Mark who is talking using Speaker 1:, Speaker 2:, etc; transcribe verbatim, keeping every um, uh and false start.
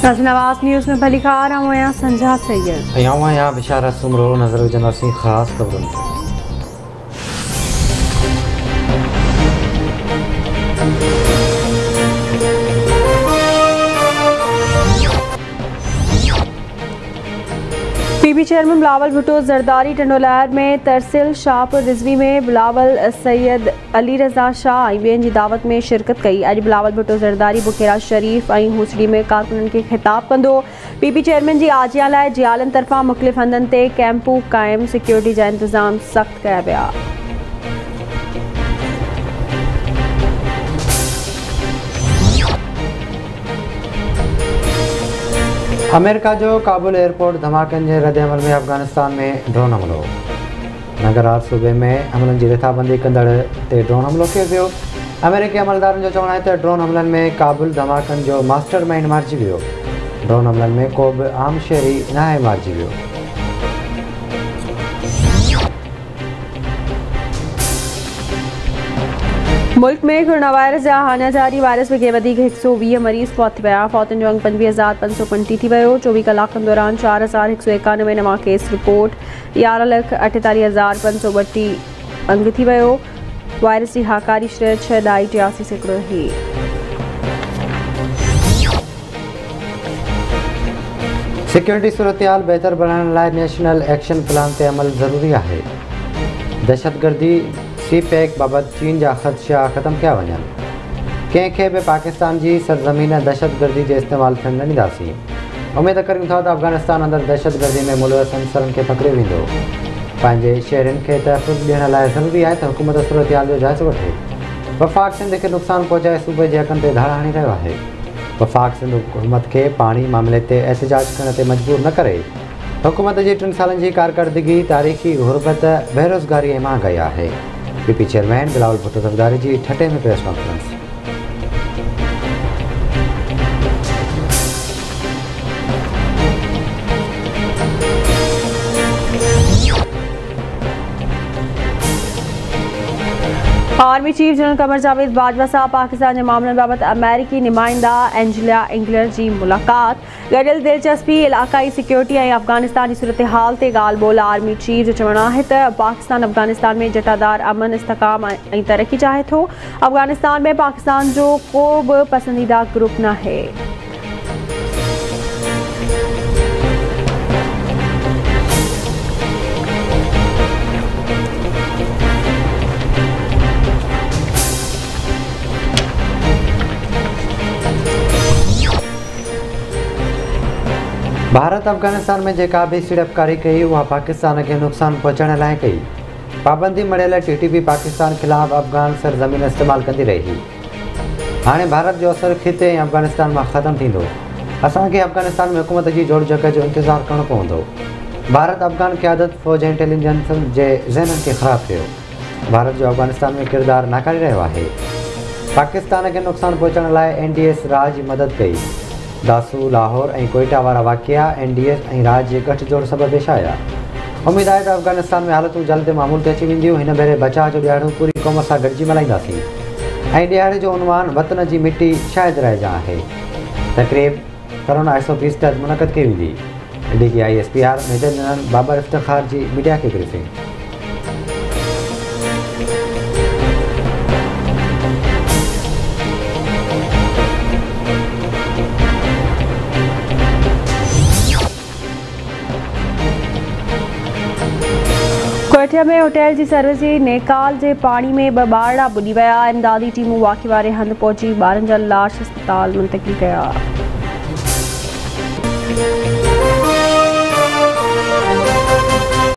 Speaker 1: Nawaz news में भली ख़बर हूँ यहाँ संजा सैयद
Speaker 2: यहाँ यहाँ बिशारा सुमरो नजर जनरसी खास खबरों
Speaker 1: पीबी चेयरमैन बिलावल भुट्टो जरदारी टंडोलहर में तरसिल शाहपुर रिजवी में बिलावल सैयद अली रज़ा शाह ऐं ॿियनि जी दावत में शिरकत कई। अॼु बिलावल भुट्टो जरदारी बुखेरा शरीफ ऐं हुसड़ी में कारकुननि खे ख़िताब कंदो। पीबी चेयरमैन जी आजिया लाइ जियालनि तरफ़ां मुख़्तलिफ़ हंधनि ते कैंपूं क़ाइम, सिक्योरिटी जा इंतज़ाम सख़्त कया विया।
Speaker 2: अमेरिका जो काबुल एयरपोर्ट धमाकनि जे रद्द अमल में अफ़गानिस्तान में ड्रोन हमलो। नगरात सूबे में हमलनि जी रिथाबंदी कंदड़ ते ड्रोन हमलो कयो वियो। अमेरिकी अमलदारनि जो चवणु आहे त ड्रोन हमलनि में काबुल धमाकनि जो मास्टर माइंड मारिजी वियो। ड्रोन हमलनि में को बि आम शहरी न आहे मारिजी वियो।
Speaker 1: मुल्क में कोरोना वायरस जा हानिया जारी वायरस में वधीक एक सौ वीह मरीज़ फौत थी विया। फौतनि जो अंग पंजवीह हज़ार पंज सौ पंटीह थी वियो। चोवीह कलाकनि दौरान चार हज़ार हिकु सौ एकानवे नवां केस रिपोर्ट। यारहं लख अठेतालीह हज़ार पंज सौ ॿटीह अंग थी वियो। वायरस जी हाकारी शरह छह ॾाई टियासी सैकड़ो ही।
Speaker 2: सिक्योरिटी सूरत-हाल बहितर बनाइण लाइ नेशनल एक्शन प्लान ते अमल ज़रूरी आहे। दहशतगर्दी सी पैक बाबति चीन जा ख़दशा ख़त्म कया वञनि। कंहिंखे बि पाकिस्तान जी सरज़मीन दहशतगर्दी जे इस्तेमालु थियण न ॾींदासीं। उमेद करियूं था त अफ़गानिस्तान अंदरि दहशतगर्दी में मुलविस अंसरनि खे पकिड़ियो वेंदो। पंहिंजे शहरनि खे तहफ़ुज़ ॾियण लाइ ज़रूरी आहे त हुकूमत सूरत-हाल जो जाइज़ो वठे। वफ़ाक़ सिंध खे नुक़सानु पहुचाए सूबे जे हक़नि ते धाड़ हणी रहियो आहे। वफ़ाक़ सिंध हुकूमत खे पाणी मामले ते एहतिजाज करण ते मजबूर न करे। हुकूमत जी टिनि सालनि जी कारकर्दगी तारीख़ी गुरबत, बेरोज़गारी ऐं महांगाई आहे। पीपी चेयरमैन बिलावल भुट्टो जरदारी जी ठटे में press conference.
Speaker 1: Army chief general Qamar Javed Bajwa साहब पाकिस्तान जे मामलनि बाबति अमेरिकी नुमाइंदा एंजेला इंगलर जी मुलाक़ात। गॾियल दिलचस्पी इलाक़ाई सिक्योरिटी ऐं अफ़गानिस्तान जी सूरत हाल ते ॻाल्हि ॿोल। आर्मी चीफ जो चवणु आहे त पाकिस्तान अफ़गानिस्तान में जटादार अमन, इस्तिकाम ऐं तरक़ी चाहे थो। अफ़गानिस्तान में पाकिस्तान जो को बि पसंदीदा ग्रुप न आहे।
Speaker 2: भारत अफ़गानिस्तान में जेका बि सीड़पकारी कई उहा पाकिस्तान खे नुक़सानु पहुचाइण लाइ कई। पाबंदी मड़ियल टी टी पी पाकिस्तान ख़िलाफ़ अफ़गान सरज़मीन इस्तेमालु कंदी रही। हाणे भारत जो असरु खिते ऐं अफ़गानिस्तान मां ख़तमु थींदो। असांखे अफ़गानिस्तान में हुकूमत जी जोड़ जॻह जो इंतज़ारु करणो पवंदो। भारत अफ़गान क़यादत फ़ौज ऐं इंटेलिजेंस जे ज़हननि खे ख़राबु कयो। भारत जो अफ़गानिस्तान में किरदारु नाकारी रहियो आहे। पाकिस्तान खे नुक़सानु पहुचाइण लाइ एन डी एस राज जी मदद कई। दासू, लाहौर ऐं कोयटा वारा वाक़िया एन डी एस ऐं राज जे गठजोड़ सबबि पेश आया। उमेद आहे त अफ़गानिस्तान में हालतूं जल्द मामूल ते अची वेंदियूं। हिन भेरे बचाव जो ॾियारो पूरी क़ौम सां गॾिजी मल्हाईंदासीं ऐं ॾियारे जो उनवान वतन जी मिटी शायदि रहिजा आहे। तक़रीब करोना एक सौ बीस तहत मुनक़द कई वेंदी। D G I S P R major general Babar Iftikhar जी मीडिया खे ब्रीफिंग।
Speaker 1: कोयटा में होटल जी सर्विस जी नेकाल जे पाणी में ॿ ॿारड़ा बुॾी विया। इमदादी टीमूं वाक़े वारे हंधि पहुची ॿारनि जा लाश अस्पताल मुंतक़िल कया।